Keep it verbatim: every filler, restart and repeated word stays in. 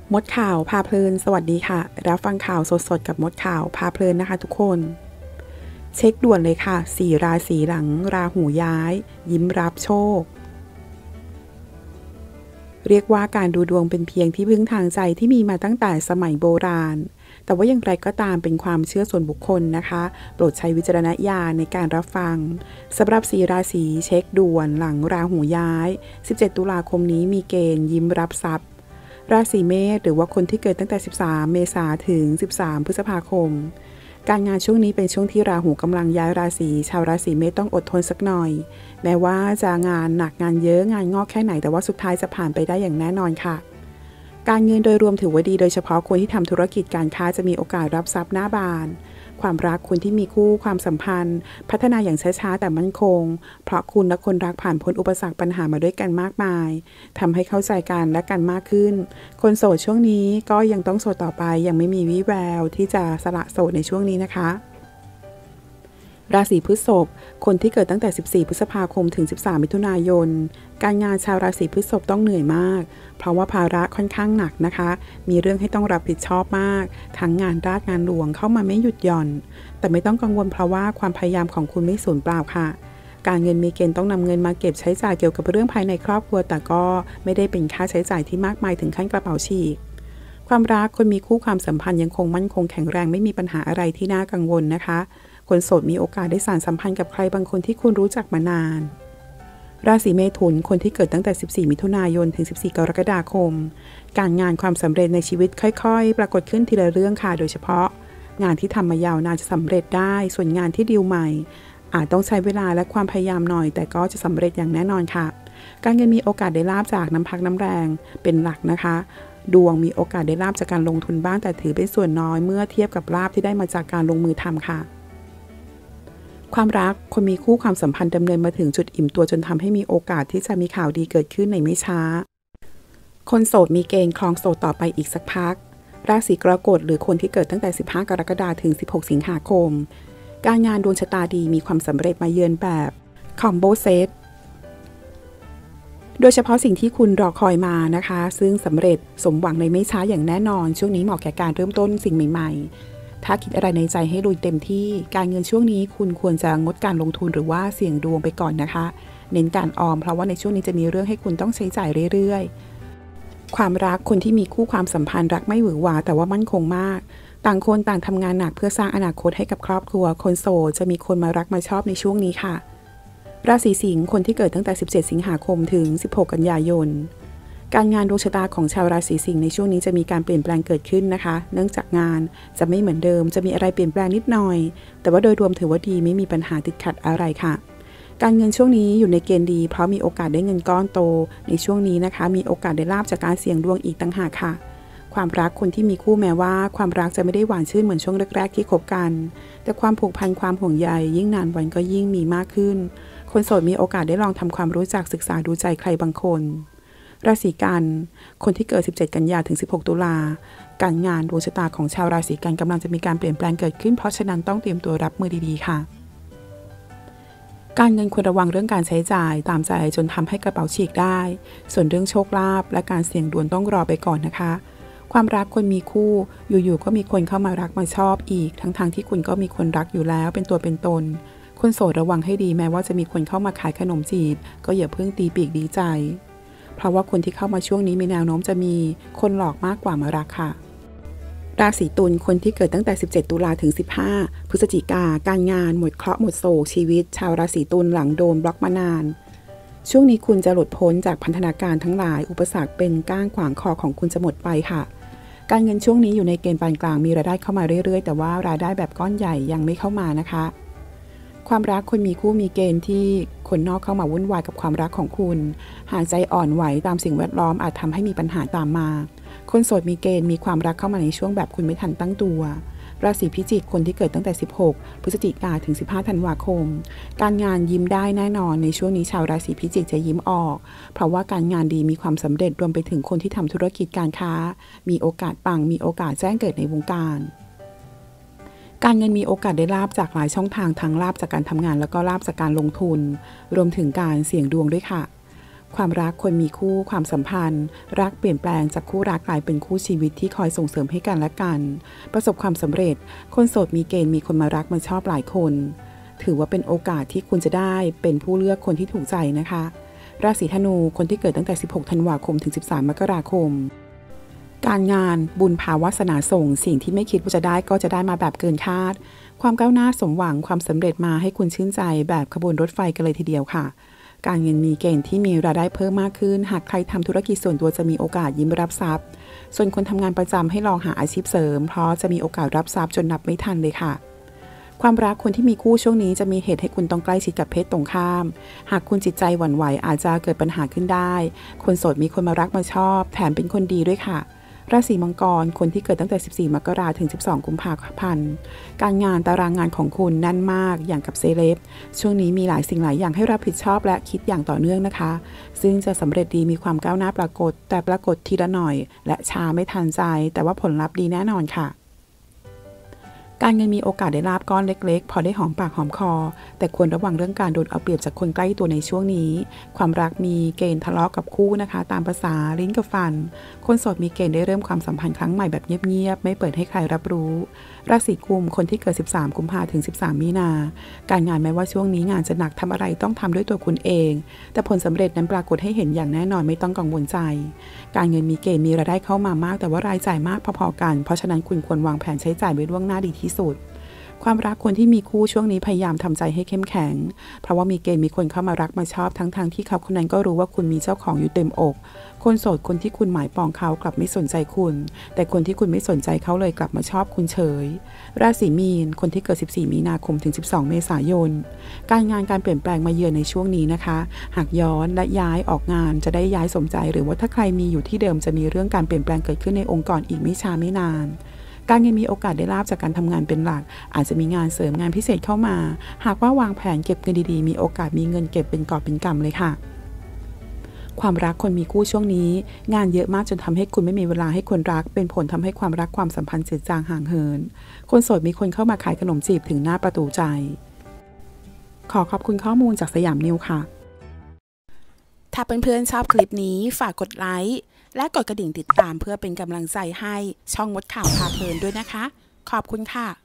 มดข่าวพาเพลินสวัสดีค่ะรับฟังข่าวสดๆกับมดข่าวพาเพลินนะคะทุกคนเช็คด่วนเลยค่ะสี่ราศีหลังราหูย้ายยิ้มรับโชคเรียกว่าการดูดวงเป็นเพียงที่พึ่งทางใจที่มีมาตั้งแต่สมัยโบราณแต่ว่าอย่างไรก็ตามเป็นความเชื่อส่วนบุคคลนะคะโปรดใช้วิจารณญาณในการรับฟังสำหรับสี่ราศีเช็คด่วนหลังราหูย้ายสิบเจ็ดตุลาคมนี้มีเกณฑ์ยิ้มรับทรัพย์ราศีเมษหรือว่าคนที่เกิดตั้งแต่สิบสามเมษายนถึงสิบสามพฤษภาคมการงานช่วงนี้เป็นช่วงที่ราหูกำลังย้ายราศีชาวราศีเมษต้องอดทนสักหน่อยแม้ว่าจะงานหนักงานเยอะงานงอกแค่ไหนแต่ว่าสุดท้ายจะผ่านไปได้อย่างแน่นอนค่ะการเงินโดยรวมถือว่าดีโดยเฉพาะคนที่ทำธุรกิจการค้าจะมีโอกาสรับทรัพย์หน้าบานความรักคนที่มีคู่ความสัมพันธ์พัฒนาอย่างช้าๆแต่มั่นคงเพราะคุณและคนรักผ่านพ้นอุปสรรคปัญหามาด้วยกันมากมายทำให้เข้าใจกันและกันมากขึ้นคนโสดช่วงนี้ก็ยังต้องโสดต่อไปยังไม่มีวี่แววที่จะสละโสดในช่วงนี้นะคะราศีพฤษภคนที่เกิดตั้งแต่สิบสี่พฤษภาคมถึงสิบสามมิถุนายนการงานชาวราศีพฤษภต้องเหนื่อยมากเพราะว่าภาระค่อนข้างหนักนะคะมีเรื่องให้ต้องรับผิดชอบมากทั้งงานราชงานหลวงเข้ามาไม่หยุดหย่อนแต่ไม่ต้องกังวลเพราะว่าความพยายามของคุณไม่สูญเปล่าค่ะการเงินมีเกณฑ์ต้องนำเงินมาเก็บใช้จ่ายเกี่ยวกับเรื่องภายในครอบครัวแต่ก็ไม่ได้เป็นค่าใช้จ่ายที่มากมายถึงขั้นกระเป๋าฉีกความรักคนมีคู่ความสัมพันธ์ยังคงมั่นคงแข็งแรงไม่มีปัญหาอะไรที่น่ากังวลนะคะคนโสดมีโอกาสได้สานสัมพันธ์กับใครบางคนที่คุณรู้จักมานานราศีเมถุนคนที่เกิดตั้งแต่สิบสี่มิถุนายนถึงสิบสี่กรกฎาคมการงานความสำเร็จในชีวิตค่อยๆปรากฏขึ้นทีละเรื่องค่ะโดยเฉพาะงานที่ทำมายาวนานจะสำเร็จได้ส่วนงานที่ดีลใหม่อาจต้องใช้เวลาและความพยายามหน่อยแต่ก็จะสำเร็จอย่างแน่นอนค่ะการเงินมีโอกาสได้ลาภจากน้ำพักน้ำแรงเป็นหลักนะคะดวงมีโอกาสได้ลาภจากการลงทุนบ้างแต่ถือเป็นส่วนน้อยเมื่อเทียบกับลาภที่ได้มาจากการลงมือทำค่ะความรักคนมีคู่ความสัมพันธ์ดำเนินมาถึงจุดอิ่มตัวจนทำให้มีโอกาสที่จะมีข่าวดีเกิดขึ้นในไม่ช้าคนโสดมีเกณฑ์ครองโสดต่อไปอีกสักพักราศีกรกฎหรือคนที่เกิดตั้งแต่สิบห้ากรกฎาคมถึงสิบหกสิงหาคมการงานดวงชะตาดีมีความสำเร็จมาเยือนแบบคอมโบเซตโดยเฉพาะสิ่งที่คุณรอคอยมานะคะซึ่งสำเร็จสมหวังในไม่ช้าอย่างแน่นอนช่วงนี้เหมาะแก่การเริ่มต้นสิ่งใหม่ๆถ้าคิดอะไรในใจให้ลุยเต็มที่การเงินช่วงนี้คุณควรจะงดการลงทุนหรือว่าเสี่ยงดวงไปก่อนนะคะเน้นการออมเพราะว่าในช่วงนี้จะมีเรื่องให้คุณต้องใช้จ่ายเรื่อยๆความรักคนที่มีคู่ความสัมพันธ์รักไม่หวือหวาแต่ว่ามั่นคงมากต่างคนต่างทำงานหนักเพื่อสร้างอนาคตให้กับครอบครัวคนโสดจะมีคนมารักมาชอบในช่วงนี้ค่ะราศีสิงห์คนที่เกิดตั้งแต่สิบเจ็ดสิงหาคมถึงสิบหกกันยายนการงานดวงชะตาของชาวราศีสิงห์ในช่วงนี้จะมีการเปลี่ยนแปลงเกิดขึ้นนะคะเนื่องจากงานจะไม่เหมือนเดิมจะมีอะไรเปลี่ยนแปลงนิดหน่อยแต่ว่าโดยรวมถือว่าดีไม่มีปัญหาติดขัดอะไรค่ะการเงินช่วงนี้อยู่ในเกณฑ์ดีเพราะมีโอกาสได้เงินก้อนโตในช่วงนี้นะคะมีโอกาสได้ลาภจากการเสี่ยงดวงอีกต่างหากค่ะความรักคนที่มีคู่แม้ว่าความรักจะไม่ได้หวานชื่นเหมือนช่วงแรกๆที่คบกันแต่ความผูกพันความห่วงใยยิ่งนานวันก็ยิ่งมีมากขึ้นคนโสดมีโอกาสได้ลองทำความรู้จักศึกษาดูใจใครบางคนราศีกันคนที่เกิดสิบเจ็ดกันยาถึงสิบหกตุลาการงานดวงชะตาของชาวราศีกันกำลังจะมีการเปลี่ยนแปลงเกิดขึ้นเพราะฉะนั้นต้องเตรียมตัวรับมือดีๆค่ะการเงินควรระวังเรื่องการใช้จ่ายตามใจจนทำให้กระเป๋าฉีกได้ส่วนเรื่องโชคลาภและการเสี่ยงดวงต้องรอไปก่อนนะคะความรักคนมีคู่อยู่ๆก็มีคนเข้ามารักมาชอบอีกทั้งๆที่คุณก็มีคนรักอยู่แล้วเป็นตัวเป็นตนคนโสดระวังให้ดีแม้ว่าจะมีคนเข้ามาขายขนมจีบก็อย่าเพิ่งตีปีกดีใจเพราะว่าคนที่เข้ามาช่วงนี้มีแนวโน้มจะมีคนหลอกมากกว่ามารักค่ะราศีตุลคนที่เกิดตั้งแต่สิบเจ็ดตุลาถึงสิบห้าพฤศจิกาการงานหมดเคราะห์หมดโศกชีวิตชาวราศีตุลหลังโดนบล็อกมานานช่วงนี้คุณจะหลุดพ้นจากพันธนาการทั้งหลายอุปสรรคเป็นก้างขวางคอของคุณจะหมดไปค่ะการเงินช่วงนี้อยู่ในเกณฑ์ปานกลางมีรายได้เข้ามาเรื่อยๆแต่ว่ารายได้แบบก้อนใหญ่ยังไม่เข้ามานะคะความรักคนมีคู่มีเกณฑ์ที่คนนอกเข้ามาวุ่นวายกับความรักของคุณหากใจอ่อนไหวตามสิ่งแวดล้อมอาจทำให้มีปัญหาตามมาคนโสดมีเกณฑ์มีความรักเข้ามาในช่วงแบบคุณไม่ทันตั้งตัวราศีพิจิกคนที่เกิดตั้งแต่สิบหกพฤศจิกายนถึงสิบห้าธันวาคมการงานยิ้มได้แน่นอนในช่วงนี้ชาวราศีพิจิกจะยิ้มออกเพราะว่าการงานดีมีความสำเร็จรวมไปถึงคนที่ทำธุรกิจการค้ามีโอกาสปังมีโอกาสแจ้งเกิดในวงการการเงินมีโอกาสได้ลาภจากหลายช่องทางทั้งลาภจากการทำงานแล้วก็ลาภจากการลงทุนรวมถึงการเสี่ยงดวงด้วยค่ะความรักคนมีคู่ความสัมพันธ์รักเปลี่ยนแปลงจากคู่รักกลายเป็นคู่ชีวิตที่คอยส่งเสริมให้กันและกันประสบความสำเร็จคนโสดมีเกณฑ์มีคนมารักมาชอบหลายคนถือว่าเป็นโอกาสที่คุณจะได้เป็นผู้เลือกคนที่ถูกใจนะคะราศีธนูคนที่เกิดตั้งแต่สิบหกธันวาคมถึงสิบสามมกราคมการงานบุญภาวาสนาส่งสิ่งที่ไม่คิดว่าจะได้ก็จะได้มาแบบเกินคาดความก้าวหน้าสมหวังความสำเร็จมาให้คุณชื่นใจแบบขบวนรถไฟกันเลยทีเดียวค่ะการเงินมีเกณฑ์ที่มีรายได้เพิ่มมากขึ้นหากใครทำธุรกิจส่วนตัวจะมีโอกาสยิ้มรับทรัพย์ส่วนคนทำงานประจำให้ลองหาอาชีพเสริมเพราะจะมีโอกาสรับทรัพย์จนนับไม่ทันเลยค่ะความรักคนที่มีคู่ช่วงนี้จะมีเหตุให้คุณต้องใกล้ชิดกับเพศตรงข้ามหากคุณจิตใจหวั่นไหวอาจจะเกิดปัญหาขึ้นได้คนโสดมีคนมารักมาชอบแถมเป็นคนดีด้วยค่ะราศีมังกรคนที่เกิดตั้งแต่สิบสี่มกราคมถึงสิบสองกุมภาพันธ์การงานตารางงานของคุณแน่นมากอย่างกับเซเลบช่วงนี้มีหลายสิ่งหลายอย่างให้รับผิดชอบและคิดอย่างต่อเนื่องนะคะซึ่งจะสำเร็จดีมีความก้าวหน้าปรากฏแต่ปรากฏทีละหน่อยและช้าไม่ทันใจแต่ว่าผลลัพธ์ดีแน่นอนค่ะการเงินมีโอกาสได้ลาบก้อนเล็กๆพอได้หอมปากหอมคอแต่ควรระวังเรื่องการโดนเอาเปรียบจากคนใกล้ตัวในช่วงนี้ความรักมีเกณฑ์ทะเลาะกับคู่นะคะตามภาษาลิ้นกับฟันคนโสดมีเกณฑ์ได้เริ่มความสัมพันธ์ครั้งใหม่แบบเงียบๆไม่เปิดให้ใครรับรู้ราศีกุมคนที่เกิดสิบสามกุมภาพันธ์ถึงสิบสามมีนาการงานแม้ว่าช่วงนี้งานจะหนักทำอะไรต้องทำด้วยตัวคุณเองแต่ผลสำเร็จนั้นปรากฏให้เห็นอย่างแน่นอนไม่ต้องกังวลใจการเงินมีเกณฑ์มีรายได้เข้ามามากแต่ว่ารายจ่ายมากพอๆกันเพราะฉะนั้นคุณควรวางแผนใช้จ่ายไว้ล่วงหน้าดีที่สุดความรักคนที่มีคู่ช่วงนี้พยายามทำใจให้เข้มแข็งเพราะว่ามีเกณฑ์มีคนเข้ามารักมาชอบทั้งๆ ท, ที่เขาคนนั้นก็รู้ว่าคุณมีเจ้าของอยู่เต็มอกคนโสดคนที่คุณหมายปองเขากลับไม่สนใจคุณแต่คนที่คุณไม่สนใจเขาเลยกลับมาชอบคุณเฉยราศีมีนคนที่เกิดสิบสี่มีนาคมถึงสิบสองเมษายนการงานการเปลี่ยนแปลงมาเยือนในช่วงนี้นะคะหากย้อนและย้ายออกงานจะได้ย้ายสมใจหรือว่าถ้าใครมีอยู่ที่เดิมจะมีเรื่องการเปลี่ยนแปลงเกิดขึ้นในองค์กรอีกไม่ช้าไม่นานการเงินมีโอกาสได้ลาบจากการทำงานเป็นหลักอาจจะมีงานเสริมงานพิเศษเข้ามาหากว่าวางแผนเก็บเงินดีๆมีโอกาสมีเงินเก็บเป็นกอบเป็นกำเลยค่ะความรักคนมีคู่ช่วงนี้งานเยอะมากจนทำให้คุณไม่มีเวลาให้คนรักเป็นผลทำให้ความรักความสัมพันธ์เจือจางห่างเหินคนโสดมีคนเข้ามาขายขนมจีบถึงหน้าประตูใจขอขอบคุณข้อมูลจากสยามนิวค่ะถ้าเพื่อนๆชอบคลิปนี้ฝากกดไลค์และกดกระดิ่งติดตามเพื่อเป็นกำลังใจให้ช่องมดข่าวพาเพลินด้วยนะคะขอบคุณค่ะ